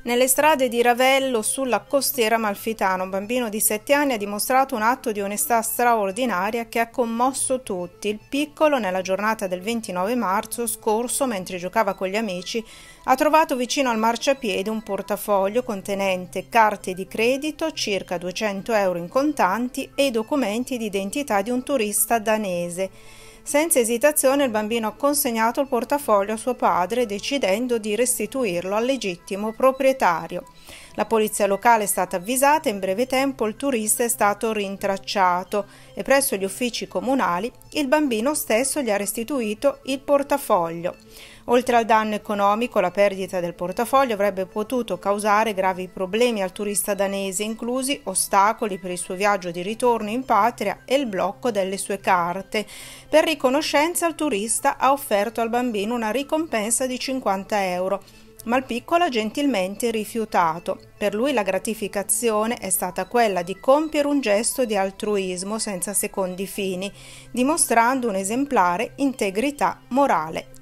Nelle strade di Ravello, sulla costiera amalfitana, un bambino di 7 anni ha dimostrato un atto di onestà straordinaria che ha commosso tutti. Il piccolo, nella giornata del 29 marzo scorso, mentre giocava con gli amici, ha trovato vicino al marciapiede un portafoglio contenente carte di credito, circa 200 euro in contanti e i documenti di identità di un turista danese. Senza esitazione il bambino ha consegnato il portafoglio a suo padre, decidendo di restituirlo al legittimo proprietario. La polizia locale è stata avvisata e in breve tempo il turista è stato rintracciato e presso gli uffici comunali il bambino stesso gli ha restituito il portafoglio. Oltre al danno economico, la perdita del portafoglio avrebbe potuto causare gravi problemi al turista danese, inclusi ostacoli per il suo viaggio di ritorno in patria e il blocco delle sue carte. Per riconoscenza, il turista ha offerto al bambino una ricompensa di 50 euro, ma il piccolo ha gentilmente rifiutato. Per lui la gratificazione è stata quella di compiere un gesto di altruismo senza secondi fini, dimostrando un'esemplare integrità morale.